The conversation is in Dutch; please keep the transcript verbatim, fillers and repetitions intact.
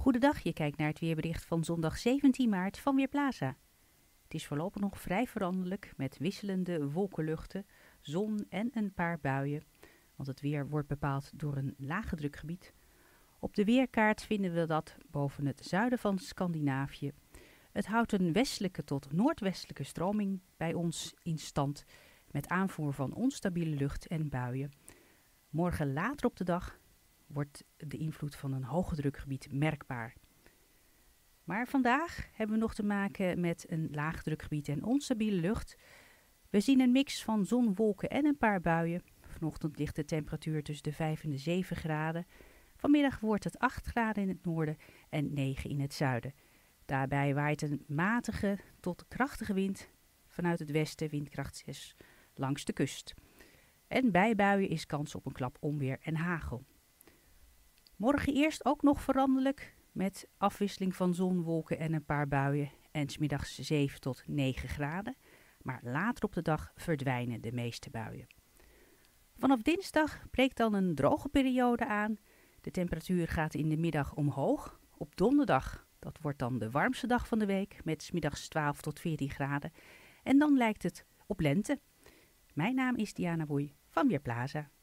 Goedendag, je kijkt naar het weerbericht van zondag zeventien maart van Weerplaza. Het is voorlopig nog vrij veranderlijk met wisselende wolkenluchten, zon en een paar buien. Want het weer wordt bepaald door een lage drukgebied. Op de weerkaart vinden we dat boven het zuiden van Scandinavië. Het houdt een westelijke tot noordwestelijke stroming bij ons in stand met aanvoer van onstabiele lucht en buien. Morgen later op de dag wordt de invloed van een hoge drukgebied merkbaar. Maar vandaag hebben we nog te maken met een laagdrukgebied en onstabiele lucht. We zien een mix van zon, wolken en een paar buien. Vanochtend ligt de temperatuur tussen de vijf en de zeven graden. Vanmiddag wordt het acht graden in het noorden en negen in het zuiden. Daarbij waait een matige tot krachtige wind vanuit het westen, windkracht zes, langs de kust. En bij buien is kans op een klap onweer en hagel. Morgen eerst ook nog veranderlijk met afwisseling van zon, wolken en een paar buien en 's middags zeven tot negen graden. Maar later op de dag verdwijnen de meeste buien. Vanaf dinsdag breekt dan een droge periode aan. De temperatuur gaat in de middag omhoog. Op donderdag, dat wordt dan de warmste dag van de week, met 's middags twaalf tot veertien graden. En dan lijkt het op lente. Mijn naam is Diana Boei van Weerplaza.